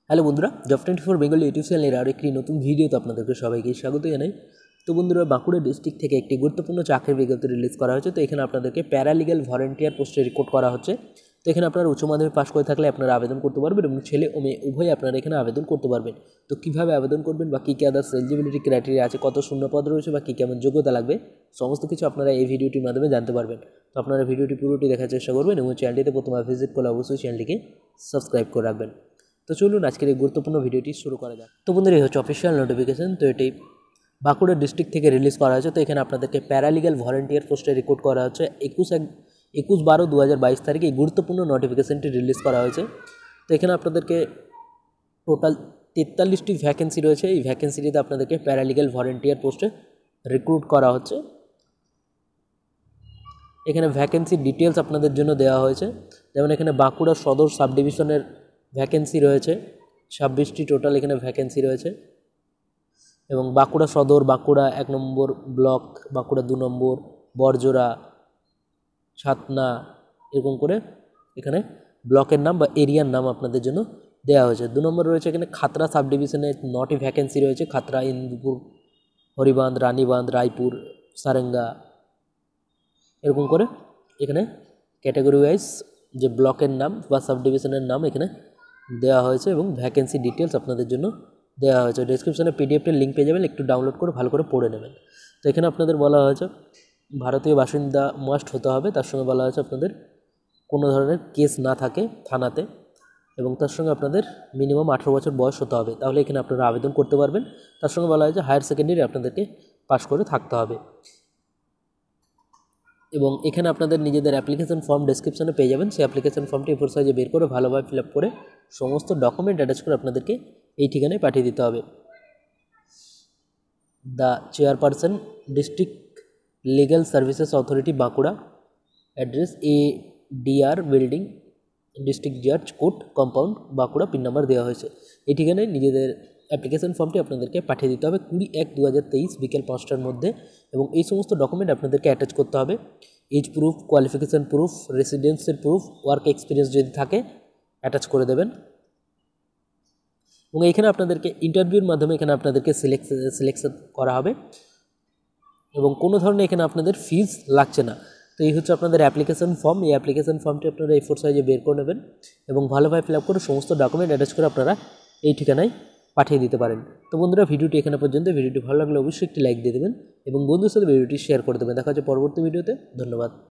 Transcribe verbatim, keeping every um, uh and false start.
Hello বন্ধুরা, job twenty four Bengal YouTube চ্যানেলের আর একটি নতুন ভিডিওতে আপনাদেরকে সবাইকে স্বাগত জানাই। তো বন্ধুরা, বাঁকুড়া ডিস্ট্রিক্ট থেকে একটি গুরুত্বপূর্ণ চাকরির বিজ্ঞপ্তি রিলিজ করা হয়েছে। তো এখানে আপনাদেরকে প্যারালিগ্যাল ভলেন্টিয়ার পোস্টে রিক্রুট করা হচ্ছে। তো এখানে আপনারা উচ্চ মাধ্যমিক পাশ করে থাকলে আপনারা আবেদন করতে পারবেন এবং ছেলে ও মেয়ে উভয় আপনারা এখানে আবেদন করতে পারবেন। তো কীভাবে আবেদন করবেন বা কী কী আদার্স এলিজিবিলিটি ক্রাইটেরিয়া আছে, কত শূন্যপদ রয়েছে বা কী কেমন যোগ্যতা লাগবে, সমস্ত কিছু আপনারা এই ভিডিওটির মাধ্যমে জানতে পারবেন। তো আপনারা ভিডিওটি পুরোটি দেখার চেষ্টা করবেন এবং চ্যানেলটিতে প্রথমে ভিজিট করলে অবশ্যই চ্যানেলটিকে সাবস্ক্রাইব করে রাখবেন। তো চলুন আজকের এই গুরুত্বপূর্ণ ভিডিওটি শুরু করা যাক। তো বন্ধুরা, এই হচ্ছে অফিসিয়াল নোটিফিকেশন। তো এটি বাঁকুড়া ডিস্ট্রিক্ট থেকে রিলিজ করা হয়েছে। তো এখানে আপনাদেরকে প্যারালিগ্যাল ভলেন্টিয়ার পোস্টে রিক্রুট করা হচ্ছে। একুশ এক একুশ বারো দু হাজার বাইশ তারিখে এই গুরুত্বপূর্ণ নোটিফিকেশনটি রিলিজ করা হয়েছে। তো এখানে আপনাদেরকে টোটাল তেতাল্লিশটি ভ্যাকেন্সি রয়েছে। এই ভ্যাকেন্সিটিতে আপনাদেরকে প্যারালিগ্যাল ভলেন্টিয়ার পোস্টে রিক্রুট করা হচ্ছে। এখানে ভ্যাকেন্সির ডিটেলস আপনাদের জন্য দেওয়া হয়েছে। যেমন এখানে বাঁকুড়া সদর সাব ডিভিশনের ভ্যাকেন্সি রয়েছে ছাব্বিশটি টোটাল এখানে ভ্যাকেন্সি রয়েছে। এবং বাঁকুড়া সদর, বাঁকুড়া এক নম্বর ব্লক, বাঁকুড়া দু নম্বর, বরজোড়া, ছাতনা, এরকম করে এখানে ব্লকের নাম বা এরিয়ার নাম আপনাদের জন্য দেওয়া হয়েছে। দু নম্বর রয়েছে এখানে খাতড়া সাব ডিভিশনে নটি ভ্যাকেন্সি রয়েছে। খাতড়া, ইন্দুপুর, হরিবাঁধ, রানীবাঁধ, রায়পুর, সারেঙ্গা, এরকম করে এখানে ক্যাটাগরি ওয়াইজ যে ব্লকের নাম বা সাব ডিভিশনের নাম এখানে দেওয়া হয়েছে এবং ভ্যাকেন্সি ডিটেলস আপনাদের জন্য দেওয়া হয়েছে। ডেসক্রিপশনে পিডিএফের লিঙ্ক পেয়ে যাবেন, একটু ডাউনলোড করে ভালো করে পড়ে নেবেন। তো এখানে আপনাদের বলা হয়েছে ভারতীয় বাসিন্দা মাস্ট হতে হবে। তার সঙ্গে বলা হয়েছে আপনাদের কোনো ধরনের কেস না থাকে থানাতে, এবং তার সঙ্গে আপনাদের মিনিমাম আঠেরো বছর বয়স হতে হবে, তাহলে এখানে আপনারা আবেদন করতে পারবেন। তার সঙ্গে বলা হয়েছে হায়ার সেকেন্ডারি আপনাদেরকে পাস করে থাকতে হবে। এবং এখানে আপনাদের নিজেদের অ্যাপ্লিকেশন ফর্ম ডেসক্রিপশনে পেয়ে যাবেন। সেই অ্যাপ্লিকেশন ফর্মটি এ ফোর সাইজে বের করে ভালোভাবে ফিল আপ করে সমস্ত ডকুমেন্ট অ্যাটাচ করে আপনাদেরকে এই ঠিকানায় পাঠিয়ে দিতে হবে। The chairperson, district legal services authority, Bankura, address A DR building, district জাজ court compound, Bankura, pin number দেওয়া হয়েছে। এই ঠিকানায় নিজেদের অ্যাপ্লিকেশন ফর্মটি আপনাদেরকে পাঠিয়ে দিতে হবে কুড়ি এক দু হাজার তেইশ বিকেল পাঁচটার মধ্যে। এবং এই সমস্ত ডকুমেন্ট আপনাদেরকে অ্যাটাচ করতে হবে। এজ প্রুফ, কোয়ালিফিকেশান প্রুফ, রেসিডেন্সের প্রুফ, ওয়ার্ক এক্সপিরিয়েন্স যদি থাকে অ্যাটাচ করে দেবেন। এবং এখানে আপনাদেরকে ইন্টারভিউর মাধ্যমে এখানে আপনাদেরকে সিলেক্ট সিলেকশন করা হবে এবং কোনো ধরনের এখানে আপনাদের ফিজ লাগছে না। তো এই হচ্ছে আপনাদের অ্যাপ্লিকেশন ফর্ম। এই অ্যাপ্লিকেশন ফর্মটি আপনারা এ ফোর সাইজে বের করে নেবেন এবং ভালোভাবে ফিল আপ করে সমস্ত ডকুমেন্ট অ্যাটাচ করে আপনারা এই ঠিকানায় পাঠিয়ে দিতে পারেন। তো বন্ধুরা, ভিডিওটি এখানে পর্যন্ত। ভিডিওটি ভালো লাগলে অবশ্যই একটি লাইক দিয়ে দেবেন এবং বন্ধুদের সাথে ভিডিওটি শেয়ার করে দেবেন। দেখা হচ্ছে পরবর্তী ভিডিওতে। ধন্যবাদ।